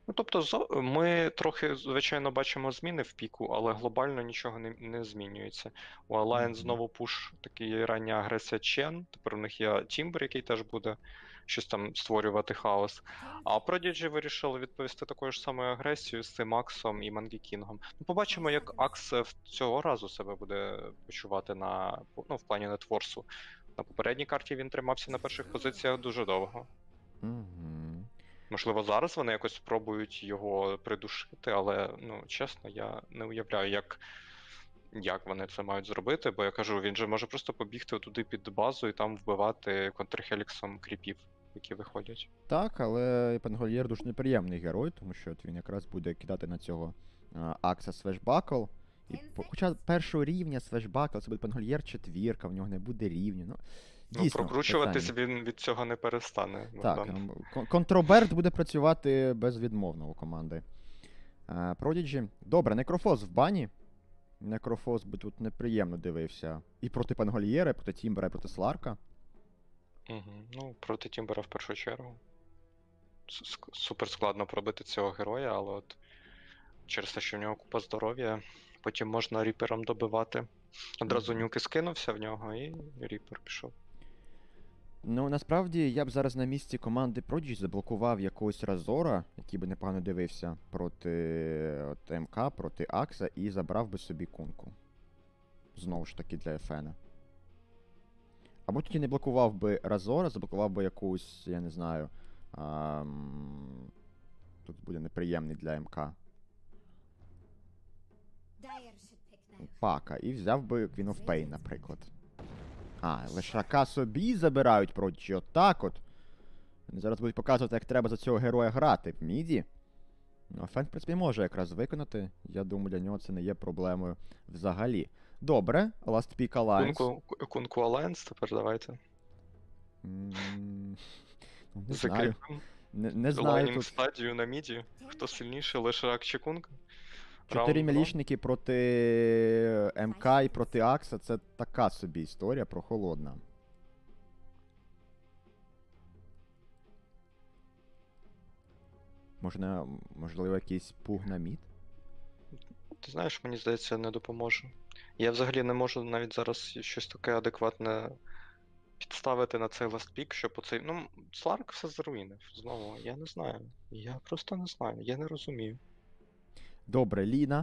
Ну, тобто, ми трохи, звичайно, бачимо зміни в піку, але глобально нічого не змінюється. У Alliance Мгм. знову пуш, такий рання агресія Чен. Тепер у них є Тімбер, який теж буде щось там створювати хаос. А Prodigy вирішили відповісти такою ж самою агресією з цим Аксом і Мангікінгом. Ну, побачимо, як Акс цього разу себе буде почувати в плані нетворсу. На попередній карті він тримався на перших позиціях дуже довго. Мгм. Можливо, зараз вони якось спробують його придушити, але, ну, чесно, я не уявляю, як вони це мають зробити, бо я кажу, він же може просто побігти туди під базу і там вбивати контрхеліксом кріпів, які виходять. Так, але Пангольєр дуже неприємний герой, тому що от він якраз буде кидати на цього Акса свешбакл. Хоча першого рівня свешбакл, це буде Пангольєр четвірка, в нього не буде рівня. Ну, Ну, дійсно, прокручуватись питання. він від цього не перестане, Так, Богдан. контроберт буде працювати безвідмовно у команди. Prodigy. Добре, Некрофос в бані. Некрофос би тут неприємно дивився. І проти Пангольєра, і проти Тімбера, і проти Сларка. Угу. Ну, проти Тімбера в першу чергу. Супер складно пробити цього героя, але от через те, що в нього купа здоров'я, потім можна ріпером добивати. Одразу нюки скинувся в нього, і ріпер пішов. Ну, насправді, я б зараз на місці команди Prodigy заблокував якогось Разора, який би непогано дивився проти от, МК, проти Акса, і забрав би собі кунку. Знову ж таки для Ефена. Або тоді не блокував би Разора, заблокував би якусь, я не знаю. Тут буде неприємний для МК. Пака. І взяв би Queen of Pain, наприклад. Лишака собі забирають Prodigy. Отак от. Вони зараз будуть показувати, як треба за цього героя грати в міді. Ну, Фен, в принципі, може якраз виконати. Я думаю, для нього це не є проблемою взагалі. Добре, Last Pick Alliance. Кунку Alliance тепер давайте. Ну, не знаю. Закріпимо. Не знаю Лайнінг тут. стадію на міді. Хто сильніший, Лешак чи Кунг? 4 мілішники проти МК і проти Акса. Це така собі історія прохолодна. Можливо, якийсь пуг на мід? Ти знаєш, мені здається, не допоможе. Я взагалі не можу навіть зараз щось таке адекватне підставити на цей ластпік, щоб оцей. Ну, Сларк все заруїнив. Знову, я не знаю. Я просто не знаю, я не розумію. Добре, Ліна.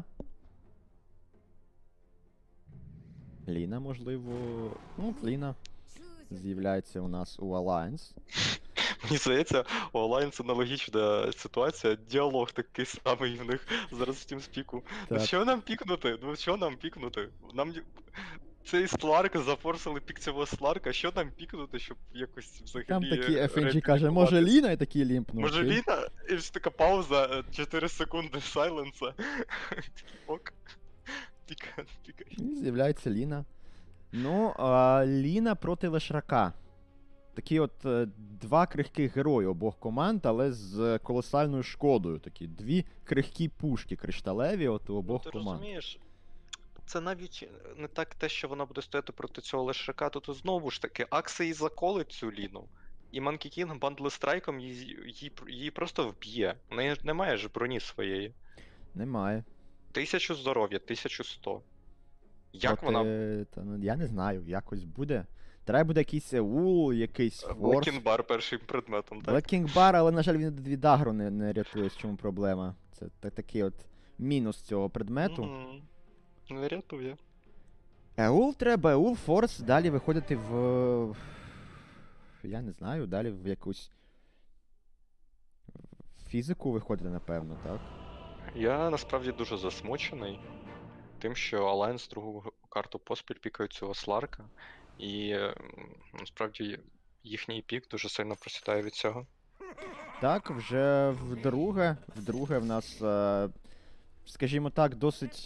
Ліна, можливо. Ну, Ліна з'являється у нас у Alliance. Мені здається, у Alliance аналогічна ситуація, діалог такий самий в них зараз в TeamSpeak. Ну що нам пікнути? Ну що нам пікнути? Цей Сларк, зафорсили пік цього Сларка, що нам пікнути, щоб якось взагалі. Там такий FNG каже, може Ліна, і такий лімпнув. Може Ліна? І ж така пауза, 4 секунди сайленса. Ок. Пікай. І з'являється Ліна. Ну, Ліна проти Лешрака. Такі от два крихких герої обох команд, але з колосальною шкодою. Такі дві крихкі пушки кришталеві от у обох команд. Ти розумієш, це навіть не так те, що вона буде стояти проти цього Лешрака, то знову ж таки, Акси і заколить цю Ліну. І Monkey King бандли страйком її просто вб'є. У неї немає ж броні своєї. Немає. 1000 здоров'я, 1100. Як вона. Я не знаю, якось буде. Треба буде якийсь ул, якийсь форс. Блекінг-бар першим предметом, так? Блекінг-бар, але, на жаль, він від агро не рятує, з чому проблема. Це такий от мінус цього предмету. Не рятує. Ул треба, ул форс, далі виходити в. Я не знаю, далі в якусь. Фізику виходити, напевно, так? Я насправді дуже засмучений тим, що Alliance другу карту поспіль пікають цього Сларка. І насправді їхній пік дуже сильно просідає від цього. Так, вже вдруге в нас, скажімо так, досить,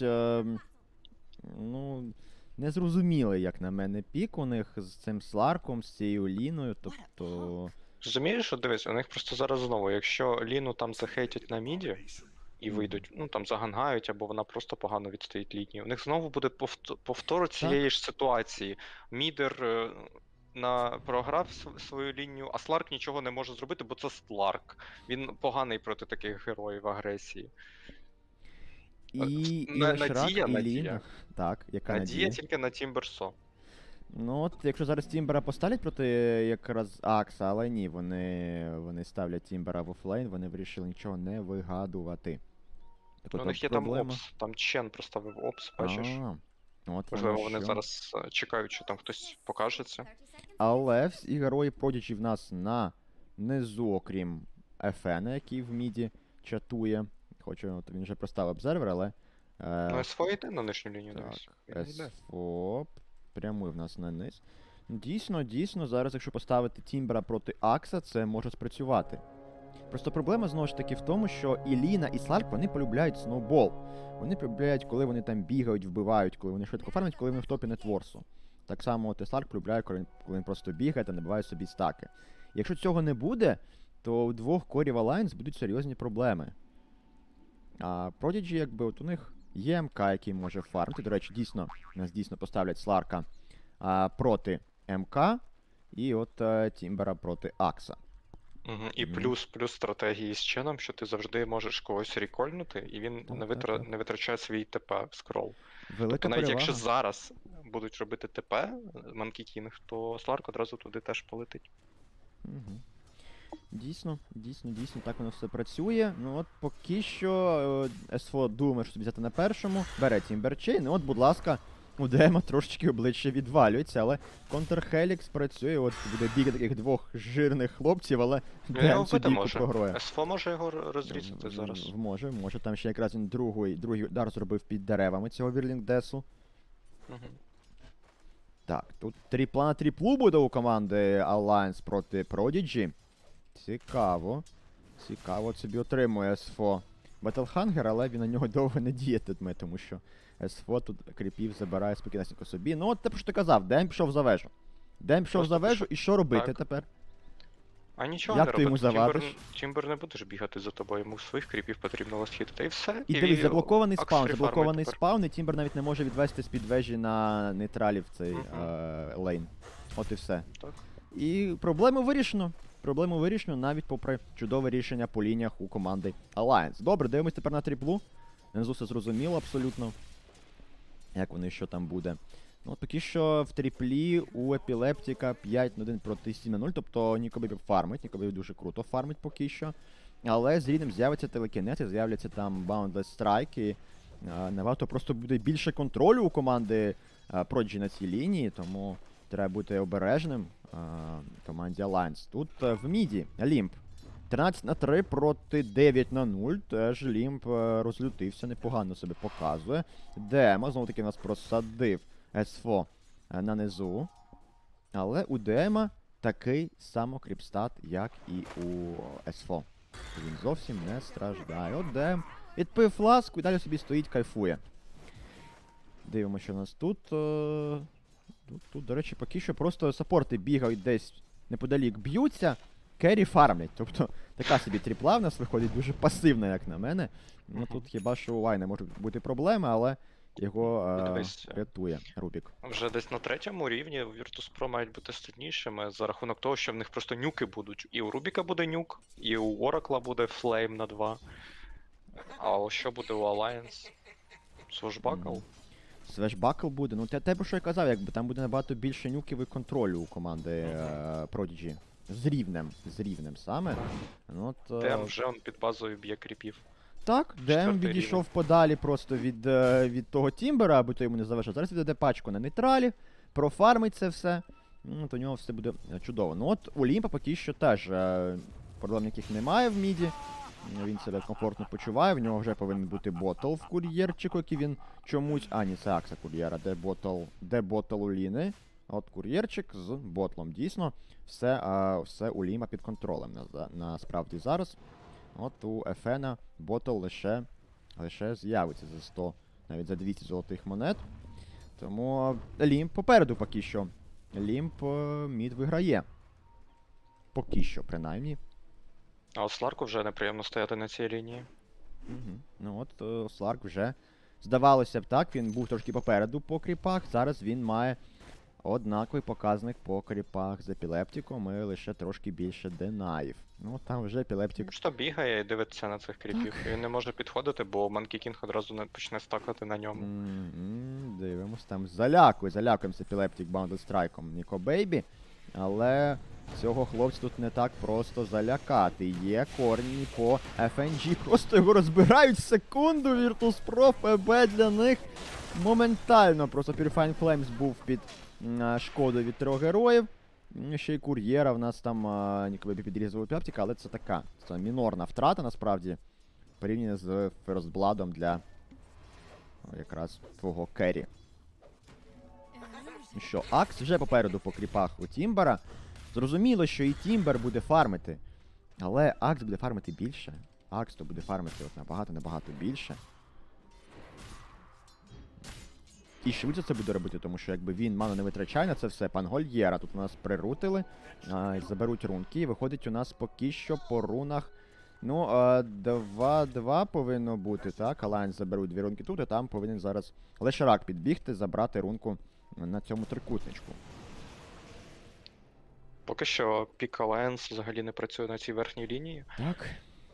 ну, незрозумілий, як на мене, пік у них з цим Сларком, з цією Ліною, тобто. Розумієш, що дивись, у них просто зараз знову, якщо Ліну там захейтять на міді і вийдуть, ну там загангають, або вона просто погано відстоїть лінію, у них знову буде повтор цієї ж ситуації. Мідер програв свою лінію, а Сларк нічого не може зробити, бо це Сларк. Він поганий проти таких героїв агресії. І Лешрак, і Лін. Надія. Так, яка Надія надія? тільки на Тімберсо. Ну от, якщо зараз Тімбера поставлять проти якраз Акса, але ні, вони ставлять Тімбера в офлейн, вони вирішили нічого не вигадувати. У них є там Опс, там Чен проставив Опс, бачиш? От Можливо, вони зараз чекають, що там хтось покажеться. Але всі герої Prodigy в нас на низу, окрім Ефена, який в міді чатує. Хоча він вже проставив обзервер, але... Ну, СФО йде на нижню лінію, дивись. СФО прямує в нас на низ. Дійсно, зараз, якщо поставити Тімбера проти Акса, це може спрацювати. Просто проблема, знову ж таки, в тому, що і Ліна, і Сларк, вони полюбляють сноубол. Вони полюбляють, коли вони там бігають, вбивають, коли вони швидко фармять, коли вони в топі нетворсу. Так само от і Сларк полюбляє, коли він просто бігає та набиває собі стаки. Якщо цього не буде, то у двох корів Alliance будуть серйозні проблеми. А Prodigy, якби, от у них є МК, який може фармити. До речі, нас дійсно поставлять Сларка проти МК, і от Тімбера проти Акса. І плюс стратегії з Ченом, що ти завжди можеш когось рекольнути, і він не витрачає свій ТП в скрол. Тобто навіть якщо зараз будуть робити ТП, Monkey King, то Сларк одразу туди теж полетить. Дійсно, так воно все працює. Ну от поки що СФО думає, що взяти на першому, бере Тімберчейн, от, будь ласка, у Дема трошечки обличчя відвалюється, але контрхелікс працює, от буде бігати таких двох жирних хлопців, але Дем цю бійку програє. СФО може його розрізати зараз. Може, там ще якраз він другий удар зробив під деревами цього Вірлінгдесу. Так, тут на тріплу буде у команди Alliance проти Prodigy. Цікаво, собі отримує СФО Батлхангер, але він на нього довго не діятиме, тому що СФО тут кріпів забирає спокійнесенько собі. Ну от те, що ти казав, Дем пішов за вежу. І що робити тепер? А нічого як не ти йому завадиш? Тімбер не будеш бігати за тобою, йому своїх кріпів потрібно лосхітити, і все. І дивись, заблокований спаун, і Тімбер навіть не може відвести з-під вежі на нейтралів цей лейн. От і все. Так. І проблему вирішено, навіть попри чудове рішення по лініях у команди Alliance. Добре, дивимось тепер на тріплу. Внизу все зрозуміло абсолютно. Як вони, що там буде. Ну, поки що в тріплі у Епілептіка 5-1 проти 7-0, тобто Нікобібів фармить, Нікобібів дуже круто фармить поки що. Але з рідним з'явиться телекінет, з'являться там Boundless Strike, і набагато просто буде більше контролю у команди Prodigy на цій лінії, тому треба бути обережним команді Alliance. Тут в міді Лімп 13-3 проти 9-0, теж Лімп розлютився, непогано себе показує. Дема, знову таки нас просадив СФО на низу. Але у Дема такий само кріпстат, як і у СФО. Він зовсім не страждає. От Дем відпив фласку і далі собі стоїть, кайфує. Дивимося, що у нас тут. Тут, до речі, поки що просто саппорти бігають десь неподалік, б'ються, керрі фармлять. Тобто така собі тріпла в нас виходить дуже пасивна, як на мене. Ну тут хіба що у Вайна можуть бути проблеми, але його рятує Рубік. Вже десь на 3-му рівні Virtus.pro мають бути сильнішими за рахунок того, що в них просто нюки будуть. І у Рубіка буде нюк, і у Оракла буде флейм на 2. А що буде у Alliance? Свешбакл? Свешбакл буде. Ну, те, про що я казав, якби там буде набагато більше нюків і контролю у команди Prodigy. З рівнем саме. Ну, Дем вже он під базою б'є кріпів. Так, Дем відійшов подалі просто від того Тімбера, аби то йому не заважав. Зараз віддаде пачку на нейтралі, профармить це все. То у нього все буде чудово. Ну от у Лімпа поки що теж проблем ніяких немає в міді. Він себе комфортно почуває, в нього вже повинен бути ботл в кур'єрчику, який він чомусь... А, ні, це Акса кур'єра, де ботл у Ліни. От кур'єрчик з ботлом. Дійсно, все у Ліма під контролем насправді зараз. От у Ефена ботл лише з'явиться за 100, навіть за 200 золотих монет. Тому Лімп попереду поки що. Лімп мід виграє. Поки що, принаймні. А от Сларку вже неприємно стояти на цій лінії. Ну от Сларк вже, здавалося б так, він був трошки попереду по кріпах, зараз він має Однаковий показник по кріпах з епілептиком і лише трошки більше денаїв. Ну, там вже епілептик... Просто бігає і дивиться на цих кріпів. І він не може підходити, бо Monkey King одразу почне стакати на ньому. Дивимось, там залякуємо з епілептик баундл-страйком Ніко Бейбі. Але цього хлопця тут не так просто залякати. Є корні по FNG. Просто його розбирають в секунду. Virtus.pro, ФБ для них моментально. Просто Purifying Flames був під шкодою від 3 героїв. Ще й кур'єра в нас там Ніко Бейбі підрізав епілептика, але це мінорна втрата насправді. Порівняно з Ферстбладом для якраз твого керрі. Що, Акс вже попереду по кріпах у Тімбера. Зрозуміло, що і Тімбер буде фармити. Але Акс буде фармити більше. Акс то буде фармити набагато більше. І швидше це буде робити, тому що якби він ману не витрачає на це все. Пан Гольєра тут у нас прирутили. Заберуть рунки. І виходить у нас поки що по рунах. Ну, 2-2 повинно бути, так? Алайнс заберуть 2 рунки тут, і там повинен зараз Лешарак підбігти, забрати рунку на цьому трикутничку. Поки що пік Alliance взагалі не працює на цій верхній лінії. Так.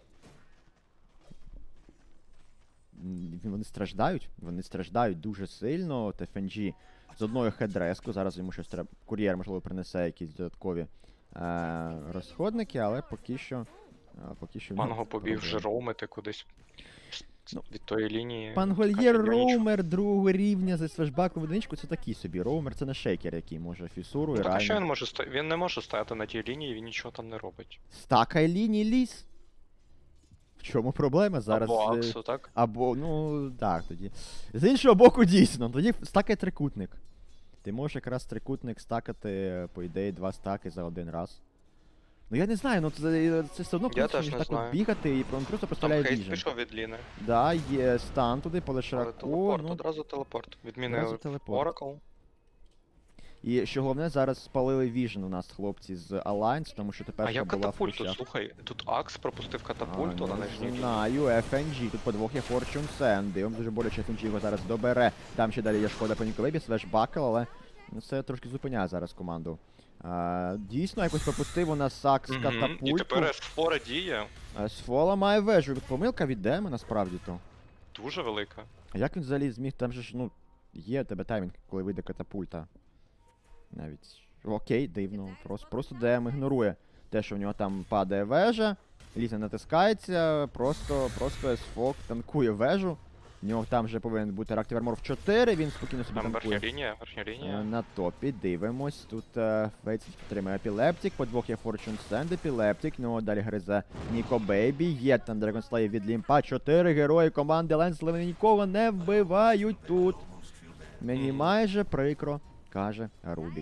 Вони страждають дуже сильно. От FNG з одною хедреску, зараз йому щось треба, кур'єр, можливо, принесе якісь додаткові розходники, але поки що... Манго побіг вже роумити кудись від тої лінії. Пан Гольєр роумер другого рівня за свежбаку в одиничку, це такий собі роумер, це не шейкер, який може фісуру і так, а що реально... він не може стояти на тій лінії, він нічого там не робить. Стакай лінії ліс. В чому проблема зараз? Або Аксу, так? Або, ну, так, тоді. З іншого боку, дійсно, тоді стакай трикутник. Ти можеш якраз трикутник стакати, по ідеї, 2 стаки за один раз. Ну я не знаю, ну це все одно я теж не так знаю. От бігати і просто представляє Там віжен. хейт пішов від Ліни. Да, є стан туди по Лешараку. Ну, одразу телепорт. Відмінили Oracle. І що головне, зараз спалили віжен у нас хлопці з Alliance, тому що тепер А як була катапульт в тут? Слухай, тут Акс пропустив катапульту на нижній лінії. Знаю, FNG, тут подвох є Fortune Send, дивим дуже боляче FNG його зараз добере. Там ще далі є шкода по Ніко Бейбі, свежбакл, але це трошки зупиняє зараз команду. Дійсно, якось пропустив у нас Сакс катапульту. І тепер Сфо радіє. Сфола має вежу. Помилка від Деми, насправді то. Дуже велика. А як він взагалі зміг, там же ж, ну, є у тебе таймінг, коли вийде катапульта. Навіть. Окей, дивно. Просто Дем ігнорує те, що в нього там падає вежа. Ліза натискається, просто Сфок танкує вежу. В нього там вже повинен бути Reactive Armor в 4, він спокійно собі там танкує. Верхня лінія. На топі, дивимось. Тут Фейтс підтримує епілептик, по двох є Fortune Send, епілептик, ну далі гризе Ніко Бейбі, є там Dragon Slayer від Лімпа, 4 герої команди Alliance, але вони нікого не вбивають тут. Мені майже прикро, каже Рубік.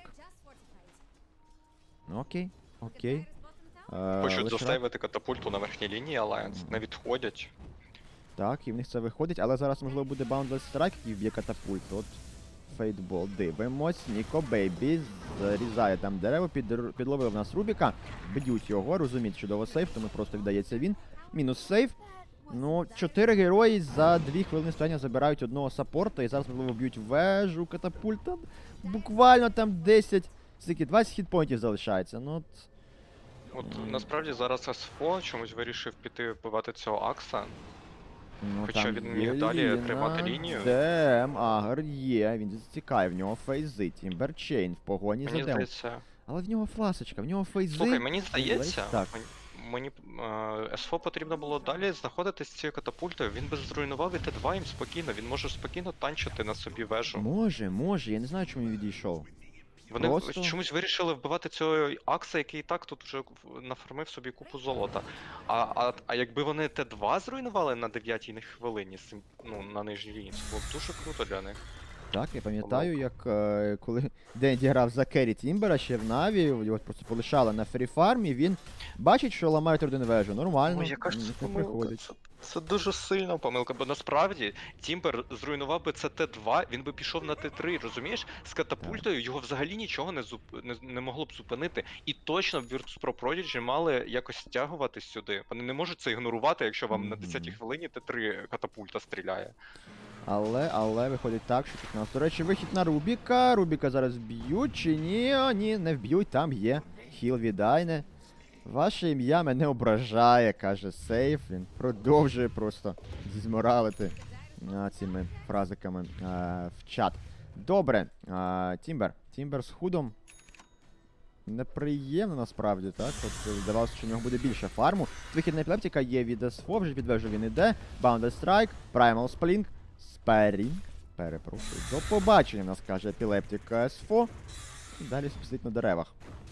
Ну окей. Хочуть застейвити катапульту на верхній лінії Alliance, не відходять. Так, і в них це виходить, але зараз, можливо, буде Boundless Strike, який вб'є катапульт. От Фейтбол. Дивимось. Ніко Бейбі зарізає там дерево, підловив в нас Рубіка. Б'ють його, розуміють, чудово сейф, тому просто віддається він. Мінус сейф. Ну, 4 герої за 2 хвилини стояння забирають одного саппорта, і зараз, можливо, б'ють вежу, катапульта. Буквально там 10, скільки, 20 хітпоінтів залишається. Ну, от насправді зараз СФО чомусь вирішив піти вбивати цього Акса. Ну, хоча він міг далі тримати лінію. Дем, Агр є, він зацікає, в нього фейзи, Тімберчейн в погоні за Дем. Але в нього фласочка, в нього фейзи. Слухай, мені здається, так. мені СФО потрібно було далі знаходитись з цією катапультою, він би зруйнував і Т2 їм спокійно, він може спокійно танчити на собі вежу. Може, я не знаю, чому він відійшов. Вони просто чомусь вирішили вбивати цього Акса, який і так тут вже нафармив собі купу золота. А якби вони Т2 зруйнували на 9-й хвилині, ну, на нижній лінії, це було б дуже круто для них. Так, я пам'ятаю, як коли Денді грав за керрі Тімбера ще в Наві, його просто полишали на фріфармі, він бачить, що ламають один вежу, нормально, яка ж це помилка. Це дуже сильна помилка, бо насправді Тімбер зруйнував би це Т2, він би пішов на Т3, розумієш? З катапультою його взагалі нічого не могло б зупинити. І точно в Virtus.pro-Prodigy мали якось стягуватись сюди. Вони не можуть це ігнорувати, якщо вам на 10-й хвилині Т3 катапульта стріляє. Але виходить так, що тут у нас, до речі, вихід на Рубіка. Рубіка зараз б'ють чи ні? О, ні, не вб'ють, там є хіл від Айне. Ваше ім'я мене ображає, каже Сейф. Він продовжує просто зізморалити цими фразиками в чат. Добре, Тімбер з худом. Неприємно насправді, так? От здавалося, що в нього буде більше фарму. Вихід на епілептика є від СФО, вже від вежу він іде. Bounded Strike, Primal Spling, Sparring. Перепрошую. До побачення, нас каже епілептика СФО. І далі сидить на деревах.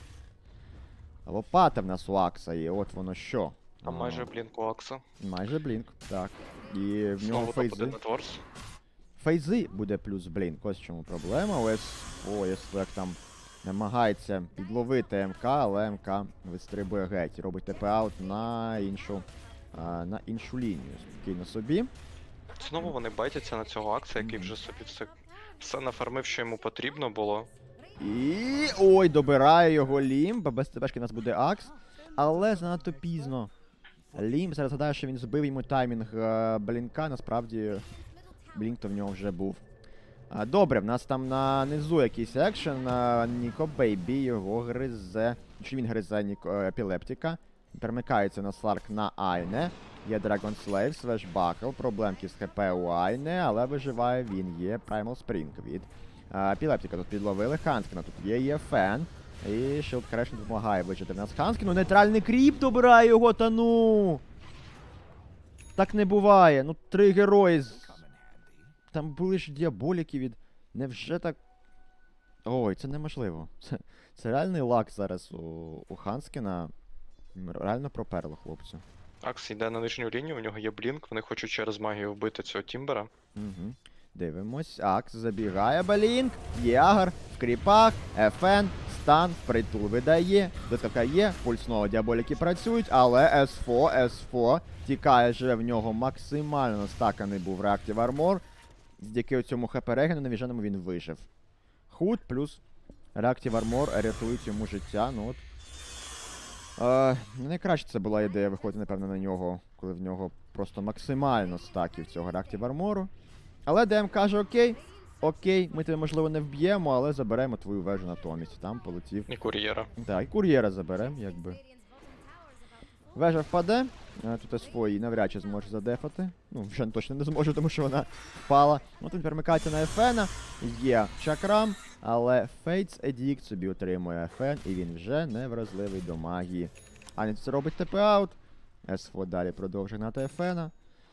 Лопата в нас у Акса є, от воно що. А майже блінк у Акса. Майже блінк, так. І в нього фейзи. Фейзи буде плюс блінк, ось в чому проблема. ОС як там намагається підловити МК, але МК вистрибує геть. Робить ТП-аут на іншу лінію. Спокійно собі. Знову вони байтяться на цього Акса, який вже собі все нафармив, що йому потрібно було. І... ой, добирає його Лімб. Без ТПшки у нас буде Акс. Але занадто пізно. Лімб зараз гадає, що він збив йому таймінг блінка. Насправді, блінк то в нього вже був. Добре, в нас там на низу якийсь екшен. Ніко Бейбі його гризе. Чи він гризе епілептика. Перемикається на Сларк на Айне. Є Dragon Slave, Свешбакл, проблемки з ХП у Айне, але виживає він. Є Primal Spring від епілептика. Тут підловили Ханскіна, тут є Фен. І Shield Crash допомагає вижити в нас Ханскіну. Нейтральний кріп добирає його, та ну! Так не буває. Ну, 3 герої з... Там були ж діаболіки від... Невже так... Ой, це неможливо. Це реальний лак зараз у Ханскіна. Реально проперло хлопцю. Акс йде на нижню лінію, у нього є блінк, вони хочуть через магію вбити цього Тімбера. Угу. Дивимось. Акс забігає блінк. Ягер в кріпах. ФН. Стан. Впритул видає. Доставка є. Пульсново діаболіки працюють, але СФО тікає, живе в нього максимально стаканий був реактив армор. Завдяки цьому хп-регену навіженому він вижив. Худ плюс реактив армор рятують йому життя. Ну от. Найкраще це була ідея виходити, напевно, на нього, коли в нього просто максимально стаків цього реактив армору. Але ДМ каже, окей, ми тебе, можливо, не вб'ємо, але заберемо твою вежу натомість. Там полетів. І кур'єра. Так, і кур'єра заберемо, якби. Вежа впаде. Тут СФО її навряд чи зможе задефати. Ну, вже точно не зможе, тому що вона впала. Ну, тут перемикається на Ефена. Є чакрам, але Fates Edict собі отримує Ефен, і він вже не вразливий до магії. Анець робить ТП-аут. СФО далі продовжує гнати Ефена.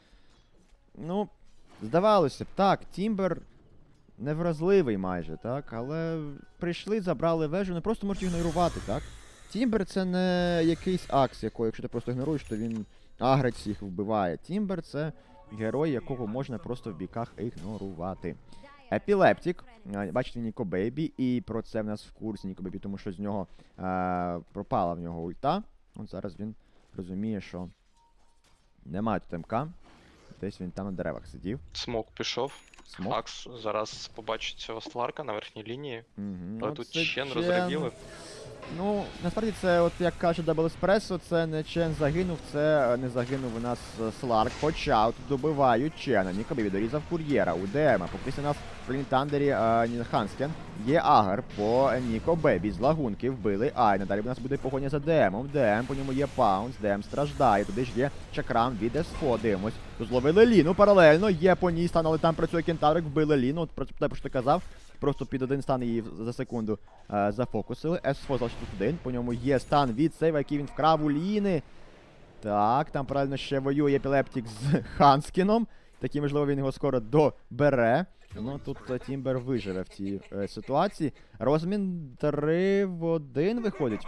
Ну, здавалося б, так, Тімбер невразливий майже, так, але прийшли, забрали вежу, не просто можуть ігнорувати, так. Тімбер це не якийсь акс, якого, якщо ти просто ігноруєш, то він агрить всіх вбиває. Тімбер це герой, якого можна просто в біках ігнорувати. Епілептик, бачите, Ніко Бейбі, і про це в нас в курсі Ніко Бейбі, тому що з нього пропала в нього ульта. От зараз він розуміє, що немає тут МК. Десь він там на деревах сидів. Смок пішов. Смок. Акс зараз побачить цього Сларка на верхній лінії. Але тут Чен розряділи. Ну, насправді це, от як каже Double-Espresso, це не Чен загинув, це не загинув у нас Сларк. Хоча от добивають Чена. Ніко Бейбі дорізав кур'єра у ДМ. Поки у нас в Лінтандері Ханскен. Є агр по Ніко Бейбі. З лагунки вбили Айна. Далі у нас буде погоня за ДМом. ДМ, по ньому є паунс. ДМ страждає. Туди ж є чакрам від СФО. Дивимось. Тут зловили Ліну паралельно. Є по ній стан, але там працює кентаврик. Вбили Ліну. От про те, що ти казав. Просто під один стан її за секунду зафокусили. СФО залишив тут один. По ньому є стан від сейва, який він вкрав у Ліни. Так, там паралельно ще воює епілептик з Ханскіном. Такі, можливо, він його скоро добере. Ну, тут Тімбер виживе в цій ситуації. Розмін 3 в 1 виходить.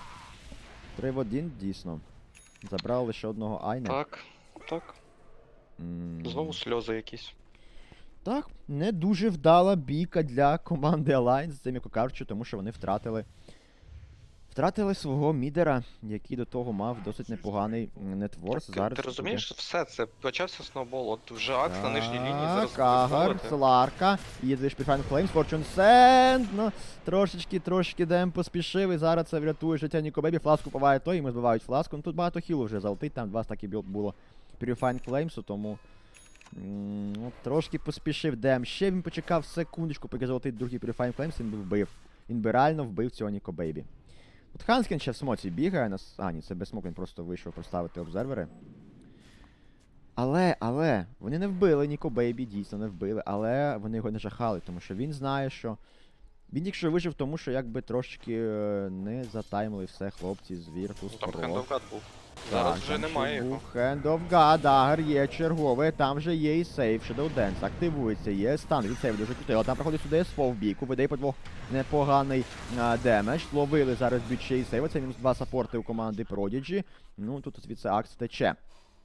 3 в 1, дійсно. Забрали лише одного Айна. Так. Знову сльози якісь. Так, не дуже вдала бійка для команди Alliance, з цим, як кажучи, тому що вони втратили свого мідера, який до того мав досить непоганий нетворс. Ти розумієш, все, це почався сноубол, от вже Акс на нижній лінії зараз Агар, Сларка, їде Prefine Flames, Fortune Send, ну, трошечки ДМ поспішив, і зараз це врятує життя Ніко Бейбі, фласку поває той, і ми збивають фласку, ну тут багато хілу вже залетить, там 2 стаки білд було Purifying Flames, тому Ну, трошки поспішив ДМ. Ще він почекав секундочку, поки золотий другий Purifying Flames, він би вбив. Він би реально вбив цього Ніко Бейбі. От Ханскен ще в смоці бігає нас. А, ні, це без смоку, він просто вийшов поставити обзервери. Але, вони не вбили Ніко Бейбі, дійсно не вбили, але вони його не жахали, тому що він знає, що... Він якщо вижив, тому що якби трошки не затаймили все хлопці з Virtus.pro. Там Hand of God був. Зараз вже немає його. Hand of God, дагер є черговий, там вже є і сейф, Shadow Dance активується, є стан, від сейф дуже крутий, але там проходить сюди СФО в бійку, видає по двох непоганий демедж, ловили зараз біче і сейв, це мінус 2 саппорти у команди Prodigy, ну тут звідси Акс тече.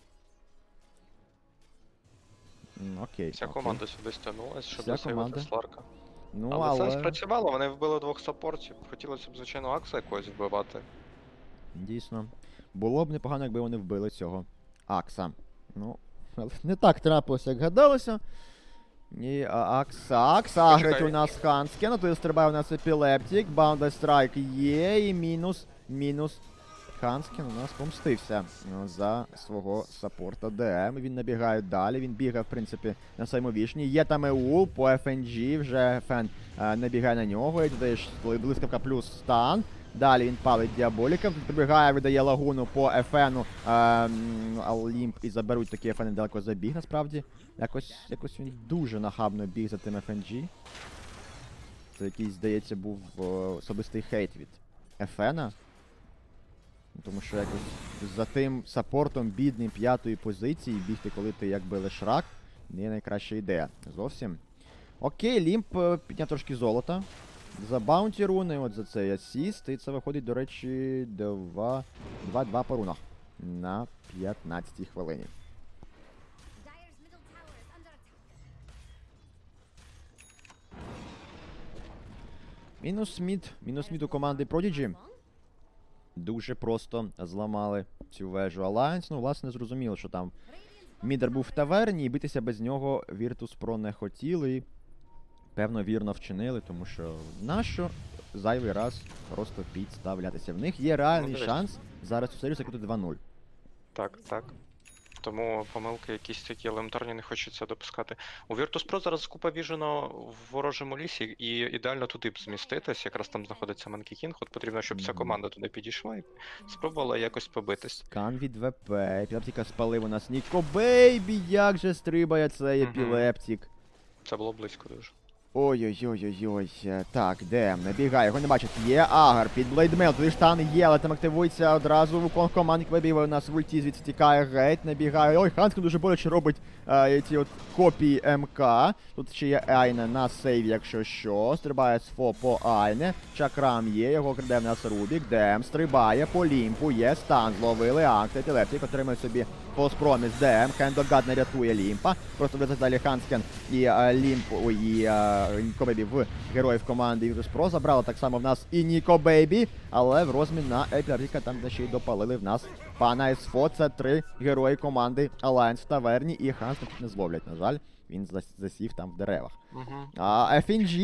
Окей. Вся команда сюди стягнулась, щоб Вся досейвити команда. Сларка. Ну, Але це але... спрацювало, вони вбили двох саппортів. Хотілося б, звичайно, Акса якогось вбивати. Дійсно. Було б непогано, якби вони вбили цього Акса. Ну, але не так трапилося, як гадалося. І Акс агрить у нас Ханскен, тут стрибає у нас Епілептик, Boundless Strike є, і мінус. Ханскен у нас помстився за свого саппорта ДМ. Він набігає далі, він бігає, в принципі, на самовішні. Є там ЕУ по FNG, вже Фен набігає на нього, і додаєш блискавка плюс стан. Далі він палить Діаболіка, прибігає, видає лагуну по ФНу, Лімп і заберуть такі ФН далеко забіг, насправді. Якось він дуже нахабно біг за тим FNG. Це якийсь, здається, був особистий хейт від ФНа. Тому що якось за тим саппортом бідним 5-ї позиції бігти, коли ти якби лишрак, не найкраща ідея. Зовсім. Окей, Лімп підняв трошки золота. За баунті руни, от за цей асіст, і це виходить, до речі, 2-2 по рунах на 15-й хвилині. Мінус мід у команди Prodigy. Дуже просто зламали цю вежу Alliance. Ну, власне, зрозуміло, що там мідер був в таверні, і битися без нього Virtus.pro не хотіли. І, певно, вірно вчинили, тому що нащо зайвий раз просто підставлятися. В них є реальний шанс зараз у серію закрити 2-0. Так. Тому помилки якісь такі елементарні не хочеться допускати. У Virtus.pro зараз купа віжено в ворожому лісі, і ідеально туди б зміститись, якраз там знаходиться Monkey King, от потрібно, щоб вся команда туди підійшла і спробувала якось побитись. Кан від ВП, епілептика спалив у нас Ніко Бейбі, як же стрибає цей епілептик. Це було близько дуже. Ой-ой-ой-ой-ой. Так, ДМ набігає, його не бачить. Є Агар під блейдмейл, туди штан є, але там активується одразу вукон команд, вибігає у нас в ульті, звідси тікає геть, набігає. Ой, Ханскен дуже боляче робить ці от копії МК. Тут ще є Айне на сейві, якщо що. Стрибає СФО по Айне. Чакрам є, його краде в нас Рубік. ДМ стрибає по Лімпу, є стан, зловили Акс, епілептик отримує собі фолспроміс ДМ, Hand of God не рятує Лімпа. Просто везуть далі Ханскен і Лімп, і Ніко Бейбі в героїв команди Virtus.pro. Забрали так само в нас і Ніко Бейбі, але в розмін на епілептика там де ще й допалили в нас пана СФО. Це 3 герої команди Alliance в таверні, і Ханскен тут не зловлять, на жаль. Він засів там в деревах. А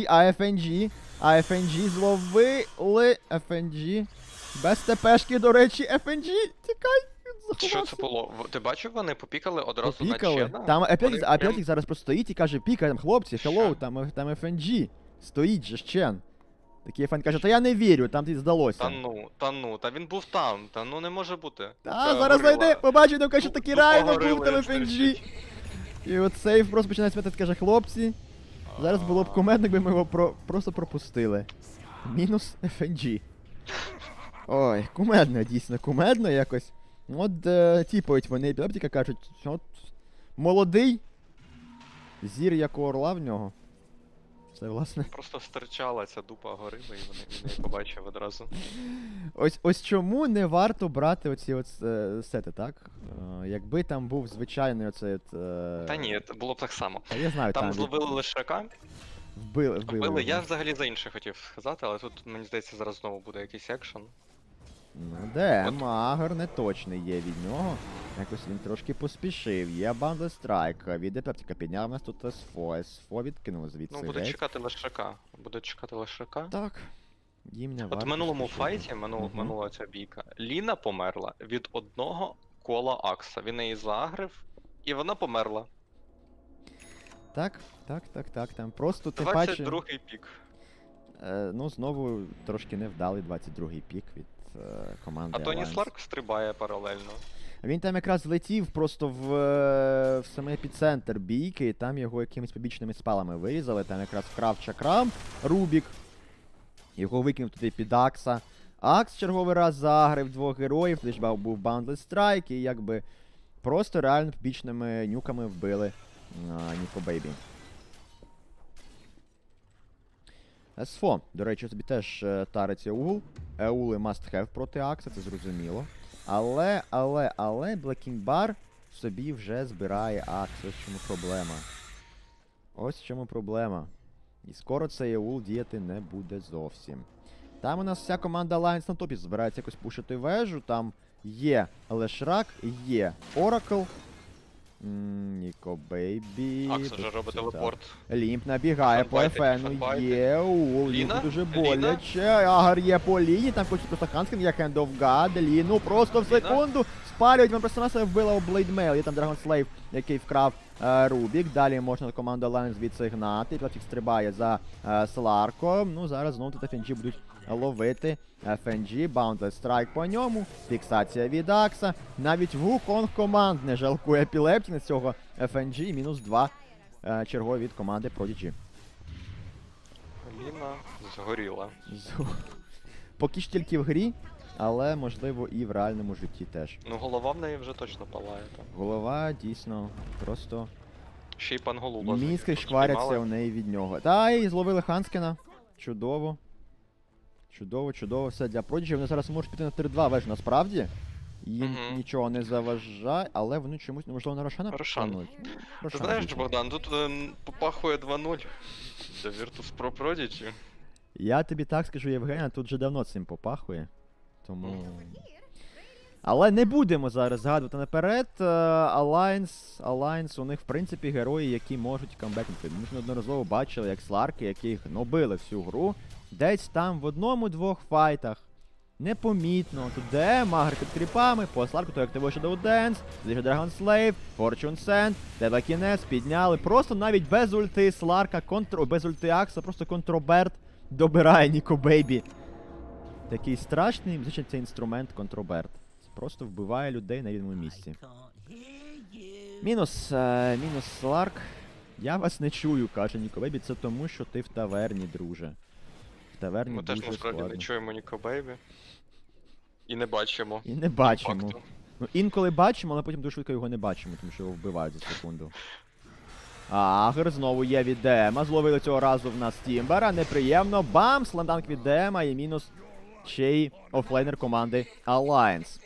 FNG зловили. FNG. Без ТПшки, до речі, FNG. Тікай. Що це було? Ти бачив, вони попікали одразу на Чена? Там епілептик зараз просто стоїть і каже, пікай, там хлопці, хеллоу, там FNG. Стоїть же Чен. Такий фан каже, та я не вірю, там тобі здалося. Та він був там, не може бути. Зараз зайде, побачить, там каже, такий реально був там FNG. І от сейф просто починає святити, каже, хлопці, зараз було б кумедно, якби ми його просто пропустили. Мінус FNG. Ой, кумедно, дійсно, кумедно якось. От тіпають вони епілептика, кажуть, от молодий, зір як у орла в нього. Це, власне... Просто стирчала ця дупа горила, і він її побачив одразу. Ось чому не варто брати оці от сети, так? Якби там був звичайний оцей от... Та ні, було б так само. Та я знаю, там зловили лишака. Вбили. Я взагалі за інше хотів сказати, але тут, мені здається, зараз знову буде якийсь екшен. Ну ДМ, Агар не точний є від нього. Якось він трошки поспішив. Є Boundless Strike. Від епілептика підняв нас тут СФО. СФО відкинув звідси. Ну, буде чекати лишака. Так. Їм не варто. От в минулому файті, минула ця бійка, Ліна померла від одного кола Акса. Він її заагрив, і вона померла. Так, там просто тим паче... 22-й пік. Ну, знову трошки невдалий 22-й пік від команди А Тоні Alliance. Сларк стрибає паралельно. Він там якраз влетів просто в самий епіцентр бійки, і там його якимись побічними спалами вирізали, там якраз вкрав чакрам, Рубік. Його викинув туди під Акса. Акс черговий раз загрив двох героїв, тоді ж був Boundless Strike, і якби просто реально побічними нюками вбили Ніко Бейбі. СФО, до речі, тобі теж тариться Еул. Еули must have проти Акса, це зрозуміло. Але Blacking Bar собі вже збирає Акс, ось в чому проблема. Ось в чому проблема. І скоро цей Еул діяти не буде зовсім. Там у нас вся команда Alliance на топі збирається якось пушити вежу, там є Лешрак, є Oracle. Ніко Бейбі. Акс вже робить телепорт. Лімп набігає по ефену. Є Еул, Ліна? дуже боляче. Агар є по лінії, там хочуть просто Ханскін, є Hand of God. Ліну просто в секунду спалюють. Він просто нас вбила у Блейдмейл. Є там Dragon Slave, який вкрав Рубік. Далі можна команду Alliance відсигнати. Платік стрибає за Сларком. Ну, зараз знову тут FNG будуть ловити. FNG, Boundless Strike по ньому. Фіксація від Акса. Навіть Вуконг команд не жалкує епілепті на цього FNG. Мінус 2 чергові від команди Prodigy. Ліна згоріла. Поки ж тільки в грі, але можливо і в реальному житті теж. Ну голова в неї вже точно палає там. Голова дійсно просто... Ще й панголуба. Мізки шкваряться у неї від нього. Та і зловили Ханскіна. Чудово. Чудово, все для Prodigy. Вони зараз можуть піти на 3-2 вежу, насправді. Їм нічого не заважає, але вони чомусь, неможливо, на Рошана Рошан. Ти знаєш, Богдан, тут попахує 2-0 для Virtus.pro Prodigy. Я тобі так скажу, Євгеня, тут вже давно цим попахує. Тому... Але не будемо зараз згадувати наперед. Alliance, у них, в принципі, герої, які можуть камбекнути. Ми ж неодноразово бачили, як Сларки, яких гнобили всю гру, десь там в одному-двох файтах. Непомітно. Тут де Магр під кріпами, по Сларку той активує Shadow Dance, тоді Dragon Slave, Fortune Send, Телекінез підняли. Просто навіть без ульти Сларка, без ульти Акса, просто контроберт добирає Ніко Бейбі. Такий страшний музичний цей інструмент контроберт. Просто вбиває людей на рівному місці. Мінус Сларк. Я вас не чую, каже Ніко Бейбі. Це тому, що ти в таверні, друже. В таверні ми дуже теж насправді складно. не чуємо Ніко Бейбі. І не бачимо. І не бачимо. Факту. Ну, інколи бачимо, але потім дуже швидко його не бачимо, тому що його вбивають за секунду. Агр знову є від ДМа. Зловили цього разу в нас Тімбера. Неприємно. Бам! Сленданк від ДМа і мінус ще й офлейнер команди Alliance.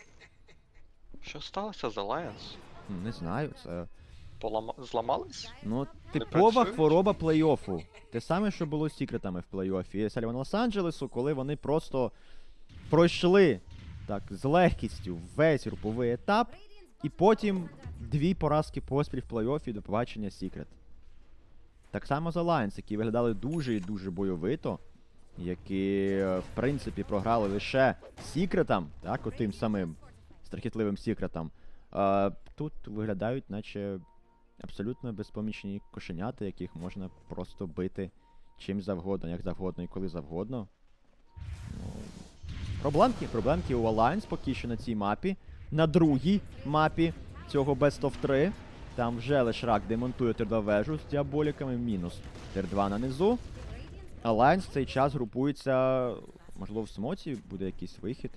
Що сталося з Alliance? Не знаю, це... Зламались? Ну, типова хвороба плей-оффу. Те саме, що було з секретами в плей-оффі Саліван Лос-Анджелесу, коли вони просто пройшли так з легкістю весь груповий етап, і потім 2 поразки поспіль в плей-оффі до побачення секрет. Так само з Alliance, які виглядали дуже і дуже бойовито, які, в принципі, програли лише секретам, так, отим самим страхітливим секретам. Тут виглядають, наче абсолютно безпомічні кошенята, яких можна просто бити чим завгодно, як завгодно і коли завгодно. Ну, проблемки у Alliance поки що на цій мапі. На другій мапі цього Best of 3. Там вже Лешрак демонтує тир-2 вежу з діаболіками, мінус тир-2 на низу. Alliance в цей час групується, можливо, в смоці буде якийсь вихід.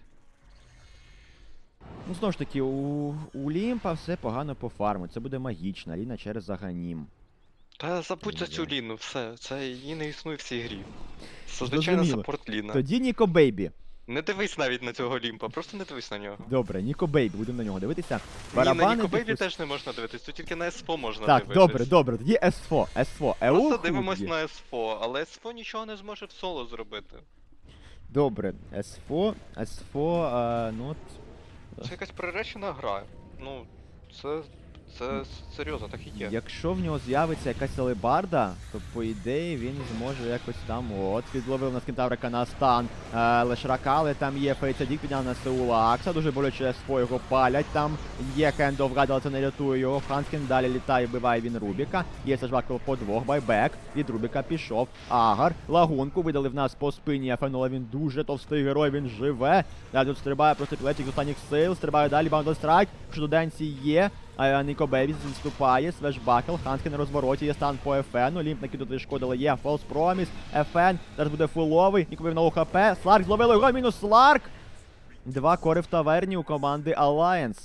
Ну, знову ж таки, у Лімпа все погано по фарму. Це буде магічна Ліна через Аганім. Та забудь за цю Ліну, все. Це її не існує в цій грі. Це звичайно саппорт Ліна. Тоді Ніко Бейбі. Не дивись навіть на цього Лімпа, просто не дивись на нього. Добре, Ніко Бейбі, будемо на нього дивитися. Ні, на Ніко Бейбі теж не можна дивитись, тут тільки на СФО можна дивитись. Так, добре, тоді СФО. Просто дивимось на СФО, але СФО нічого не зможе в соло зробити. Добре, СФО, ну... Це якась приречена гра. Ну, Це серйозно, так і є. Якщо в нього з'явиться якась алебарда, то по ідеї він зможе якось там, от, підловив на скентаврика на стан Лешрака, але там є Фейцедік, підняв на Сеула Акса, дуже боляче свого палять, там є хендов, але це не рятує його, Франскін далі літає, вбиває він Рубіка, є сажвакл по двох, байбек, від Рубіка пішов, Агар, лагунку видали в нас по спині Фенола, він дуже товстий герой, він живе, далі тут стрибає просто пілетик з останніх сил, стрибає далі, баундер-страйк, щоденці є, Ніко Бейбіс відступає, свежбакл, Хански на розвороті, є стан по Ефену, Лімп накидати шкодили, є Фолс Проміс, Ефен, зараз буде фуловий, Ніко Бейб на УХП, Сларк зловили його, мінус Сларк! 2 кори в таверні у команди Alliance.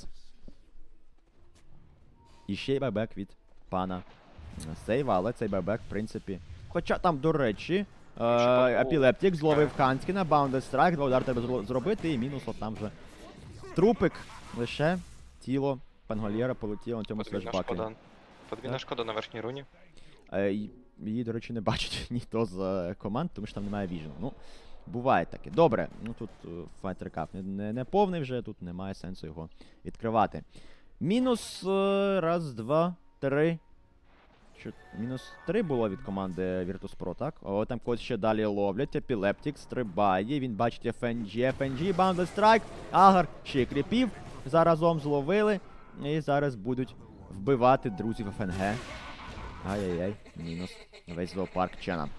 І ще й байбек від пана Сейва, але цей байбек, в принципі, хоча там, до речі, Епілептик зловив Ханскіна, Баундер Страйк, 2 удари треба зробити, і мінус, от там вже трупик, лише тіло Пангольєра полетіло на цьому свежбаклі. Подвійна шкода на верхній руні. Її, до речі, не бачить ніхто з команд, тому що там немає віжену. Ну, буває таке. Добре, ну тут файтер кап не повний вже, тут немає сенсу його відкривати. Мінус, раз, два, три. Мінус 3 було від команди Virtus.pro, так? О, там когось ще далі ловлять. Епілептик стрибає, він бачить FNG, Boundless Strike, Агар ще й кріпів. Заразом зловили. І зараз будуть вбивати друзів ФНГ. Ай-яй-яй, мінус весь зоопарк Чена.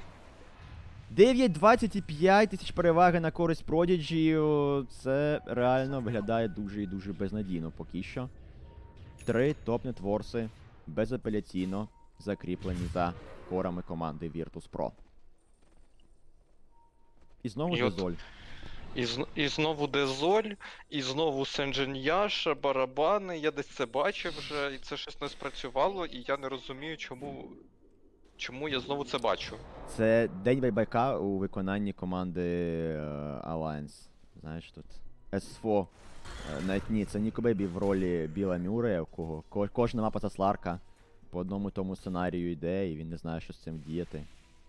9-25 тисяч переваги на користь Prodigy. Це реально виглядає дуже і дуже безнадійно поки що. 3 топ-нетворси безапеляційно закріплені за корами команди Virtus.pro. І знову Дезоль. І знову Дезоль, і знову Сенджен'яш, барабани, я десь це бачив вже, і це щось не спрацювало, і я не розумію, чому я знову це бачу. Це день байбайка у виконанні команди Alliance. Знаєш, тут СФО. Навіть ні, це Ніко Бейбі в ролі Біла Мюррея, у кого кожна мапа за Сларка по одному тому сценарію йде, і він не знає, що з цим діяти.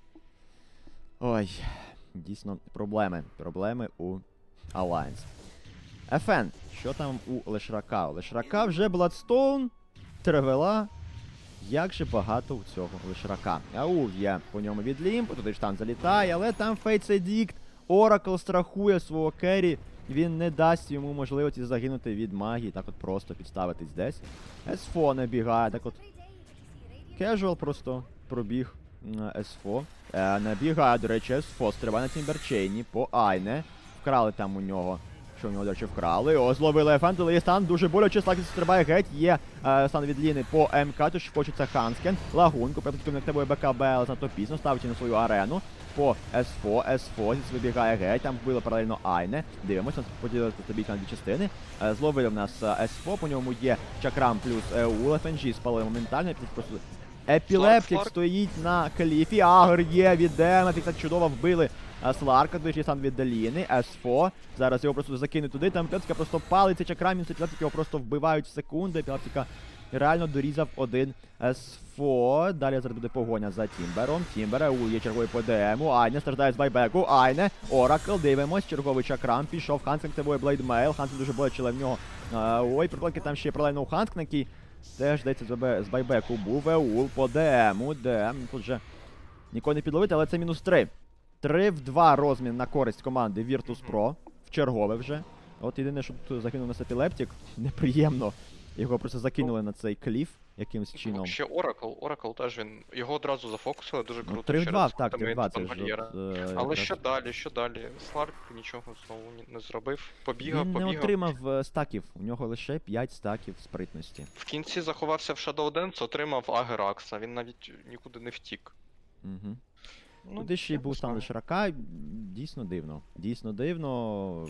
Ой, дійсно, проблеми у Alliance. FN, що там у Лешрака? У Лешрака вже Бладстоун, Тревела. Як же багато у цього Лешрака. Аув є по ньому від Лімпу, туди ж там залітає, але там Fates Edict, Оракл страхує свого керрі. Він не дасть йому можливості загинути від магії, так от просто підставитись десь. СФО набігає, так от. Casual просто пробіг СФО. Набігає, до речі, СФО стрибає на Тімберчейні по Айне. Вкрали там у нього. Що в нього, до речі, вкрали. О, зловили Ефенту, є стан, дуже боляче, Слакіс стрибає геть, є стан від Ліни по МК, тож хочеться Ханскен. Лагунку, припустимо, як тебе БКБ, але занадто пізно, ставить на свою арену. По СФО, вибігає геть, там вбили паралельно Айне. Дивимося, поділити тобі на дві частини. Зловили в нас СФО, по ньому є Чакрам плюс ЕУ, ФНЖ спалили моментально, просто Епілептик стоїть на кліфі, Агр є від Дема, так чудово вбили Сларка, двічі стан від Даліни, СФО, зараз його просто закинуть туди, там Епілептика просто палиться, Чакрам, Епілептик його просто вбивають в секунди, Епілептика реально дорізав один СФО, далі зараз буде погоня за Тімбером, Тімбер, є черговий по ДМу, Айне страждає з байбеку, Айне, Оракл, дивимось, черговий Чакрам, пішов, Хансен тобою Блейдмейл, Хансен дуже болячили в нього, ой, прикладки там ще паралельно у Хансен, який теж, здається, з байбеку був, Еул по ДМу, ДМ, тут же нікого не підловити, але це мінус 3. 3-2 розмін на користь команди Virtus.pro, в чергове вже. От єдине, що тут закинув нас Епілептик, неприємно. Його просто закинули на цей кліф якимось чином. Ще Оракл теж він, його одразу зафокусили, дуже круто. 3-2, так, 3-2, це ж. Але що далі? Сларк нічого знову не зробив, побігав. Він не отримав стаків, у нього лише 5 стаків спритності. В кінці заховався в Shadow Dance, отримав Агеракса, він навіть нікуди не втік. Угу. Туди ще й був стан Лешрака, дійсно дивно. Дійсно дивно.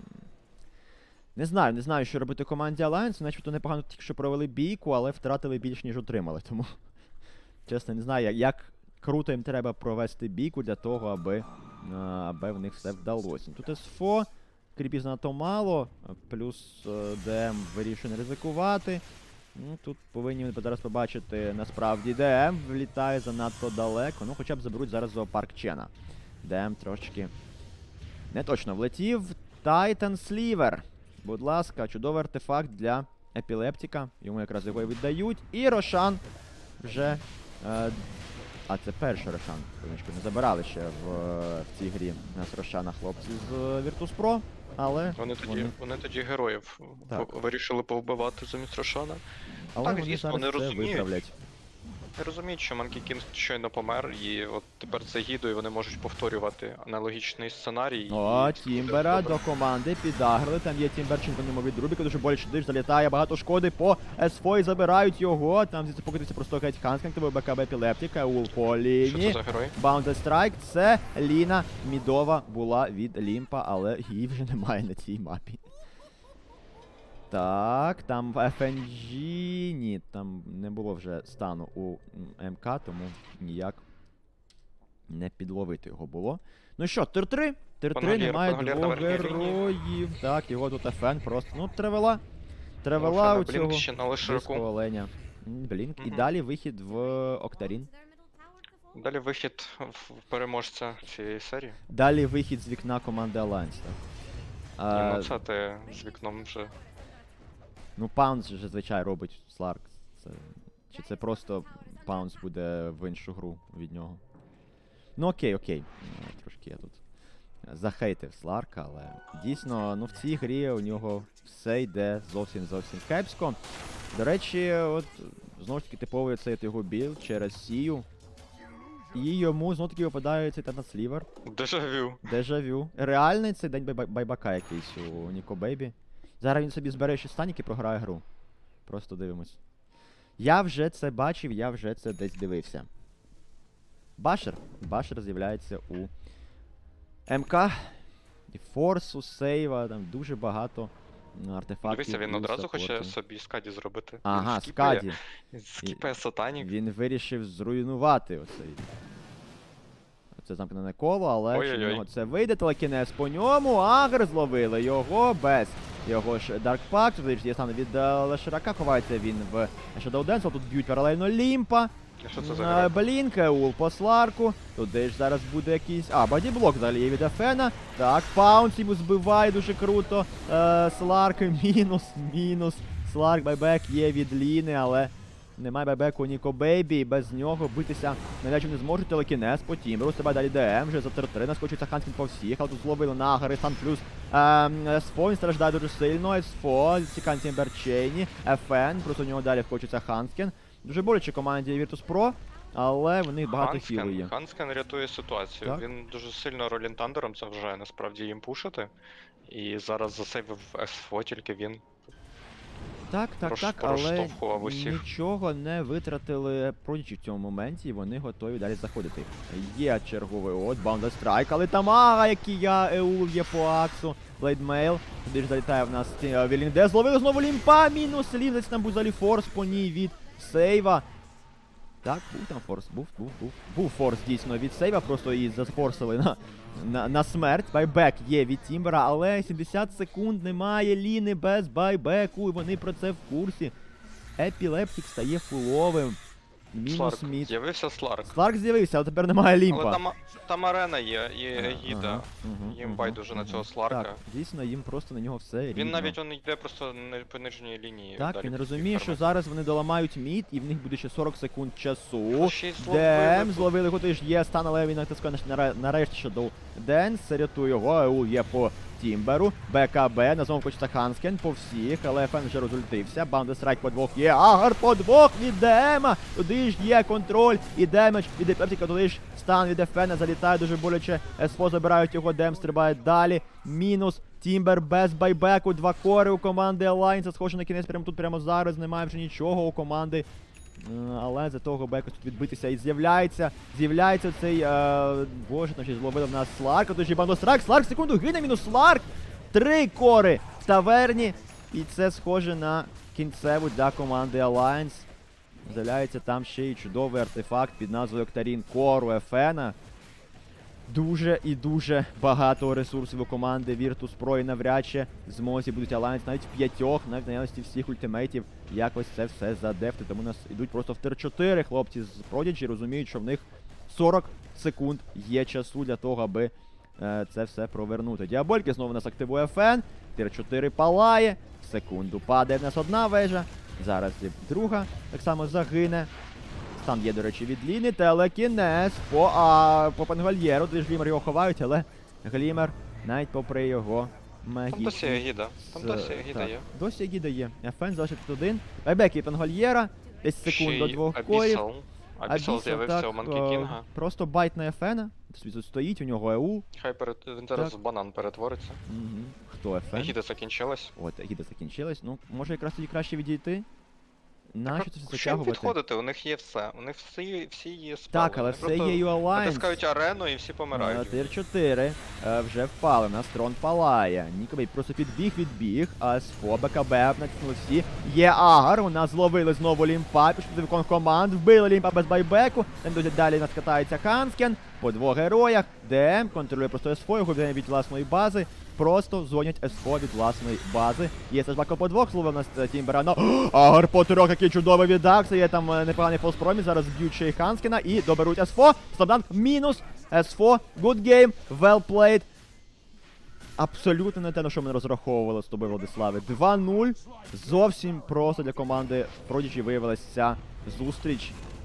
Не знаю, що робити команді Alliance, начебто непогано тільки що провели бійку, але втратили більш, ніж отримали, тому, чесно, не знаю, як круто їм треба провести бійку для того, аби в них все вдалося. Тут СФО, кріпів занадто мало, плюс ДМ вирішує не ризикувати. Ну, тут повинні зараз побачити, насправді, ДМ влітає занадто далеко, ну хоча б заберуть зараз зоопарк Чена. ДМ трошечки не точно влетів. Titan Sliver. Будь ласка, чудовий артефакт для епілептика. Йому якраз його і віддають. І Рошан вже... А це перший Рошан. Не забирали ще в цій грі нас Рошана хлопці з Virtus.pro. Але вони тоді героїв вирішили повбивати замість Рошана. Але так, вони звісно, зараз вони це виправлять. Не розуміють, що Monkey King щойно помер, і от тепер це гідо, і вони можуть повторювати аналогічний сценарій. О, Тімбера до команди підагрили, там є Тімберченко ньому від Рубіка, дуже боляче диш, залітає, багато шкоди по СФО і забирають його, там звідси покидився просто геть Ханскен, тебе БКБ епілептика, Ул по лінії. Що це за герой? Bounded Strike, це Ліна мідова була від Лімпа, але її вже немає на цій мапі. Так, там в FNG, ні, там не було вже стану у МК, тому ніяк не підловити його було. Ну що, тир-3? Тир-3, немає двох героїв. Так, його тут FN просто, ну, тревела у цього диско оленя. Блінк, і далі вихід в Октарін. Далі вихід в переможця цієї серії. Далі вихід з вікна команди Alliance, так. Ну це ти з вікном вже... Ну, Паунс же зазвичай робить Сларк. Чи це просто Паунс буде в іншу гру від нього? Ну окей. Трошки я тут захейтив Сларка, але дійсно, ну в цій грі у нього все йде зовсім кепсько. До речі, от знову ж таки типовий цей його білд через Сію. І йому знову таки випадає цей Танацлівер. Дежавю. Реальний цей день байбака якийсь у Ніко Бейбі. Зараз він собі збере ще станік і програє гру. Просто дивимось. Я вже це бачив, я вже це десь дивився. Башер з'являється у МК. І Форсу, Сейва, там дуже багато артефактів. Дивися, він одразу хоче собі Скаді зробити. Ага, Скаді. Скіпає Сатанік. Він вирішив зруйнувати оцей. Це замкнене коло, але чи в нього це вийде, телекінез по ньому, Агр зловили його без його ж Dark Pact, є стане від Леширака, ховається він в Shadow Dance, тут б'ють паралельно Лімпа, Блінк, Ул по Сларку, туди ж зараз буде якийсь, бодіблок взагалі є від Ефена, так, Паунс йому збиває дуже круто, Сларк мінус, Сларк, байбек є від Ліни, але... Немає байбеку Ніко Бейбі, без нього битися навіть не зможуть, телекінез по Тімберу, себе далі ДМ, вже за тир-3, наскочується Ханскін по всіх, але тут зловили на Агари, Сан плюс СФО, він страждає дуже сильно, СФО, цікан Тімберчейні, ФН, просто у нього далі вкочується Ханскін. Дуже боляче команді Virtus.pro, але в них багато хілу є. Ханскін рятує ситуацію, так? Він дуже сильно ролін Тандером заважає насправді їм пушити, і зараз засейвив СФО, тільки він. Так, але нічого не витратили Prodigy в цьому моменті, і вони готові далі заходити. Є черговий Bounded Strike, але там який Еул є по Аксу, Блейдмейл, туди ж залітає в нас Вілінде, зловили знову Лімпа, мінус Лім, десь там був взагалі форс по ній від Сейва. Так, був там форс, був форс дійсно від Сейва, просто її зафорсили на смерть. Байбек є від Тімбера, але 70 секунд немає Ліни без байбеку, і вони про це в курсі. Епілептик стає фуловим. Мінус мід. З'явився Сларк. Сларк з'явився, але тепер немає Лімпа. Але там арена є, і Гіда. Їм байдуже на цього Сларка. Так, дійсно, їм просто на нього все рівно. Він навіть йде просто по нижній лінії. Так, він розуміє, що зараз вони доламають мід, і в них буде ще 40 секунд часу. ДМ зловили його, теж є стан, але він натискає нарешті Shadow Dance, це рятує його, Еул є по Тімберу, БКБ, на знову хочеться Ханскен по всіх, але ФН вже розультився, Bounded Strike по двох є, Агар по двох від ДМа, туди ж є контроль і демедж від Епептика, туди ж стан від ФН залітає дуже боляче, СФО забирають його, ДМ стрибає далі, мінус, Тімбер без байбеку, 2 кори у команди Alliance, схоже на кінець прямо тут, прямо зараз, немає вже нічого у команди. Але за того Бекос тут відбитися і з'являється цей, боже, там ще зловили в нас Сларка, тож і Bounded Strike, Сларк, секунду, гине мінус Сларк, 3 кори в таверні, і це схоже на кінцеву для команди Alliance. З'являється там ще й чудовий артефакт під назвою Октарін Кору Ефена. Дуже і дуже багато ресурсів у команди Virtus.pro і навряд чи в змозі будуть Alliance навіть в 5, навіть в наявності всіх ультимейтів якось це все задефти. Тому у нас йдуть просто в тир-4 хлопці з Prodigy, розуміють, що в них 40 секунд є часу для того, аби це все провернути. Діабольки знову у нас активує ФН, тир-4 палає, секунду. Падає в нас одна вежа. Зараз і друга так само загине. Стан є, до речі, від Ліни. Телекінез по Пангольєру. Дві ж Глімер його ховають, але Глімер навіть попри його магічні... Там досі Егіда. Там досі Егіда є. Досі Егіда є. FN залишить тут один. Байбек від Пангольєра. Десь секунд до 2 коїв. Абісал з'явився у Манкі Кінга. Просто байт на FN. Тут стоїть, у нього ЕУ. Хай він зараз в банан перетвориться. Хто FN? Егіда закінчилась. От, Егіда закінчилась. Ну, може якраз тоді краще відійти? Нащо це Що їм затягувати? відходити? У них є все. У них всі є спали. Так, але все є U-Alliance. Натискають арену і всі помирають. Тир 4 вже впали, у нас трон палає. Нікобей просто відбіг, а СФО, БКБ, натиснули всі. Є Агар, у нас зловили знову Лімпа, пішли до викон команд, вбили Лімпа без байбеку. Там дуже далі нас катається Ханскен, по 2 героях. ДМ контролює просто СФО, його від власної бази. Просто зонять СФО від власної бази. Є Сашбако по 2, слово в нас Тімбера. Агар по 3, який чудовий від Акса. Є там непоганий фолспромі, зараз б'ють ще й Ханскена і доберуть СФО. Слабданк мінус. СФО, good game, well played. Абсолютно не те, на що ми розраховували з тобою, Владиславе. 2-0. Зовсім просто для команди Prodigy виявилася ця зустріч.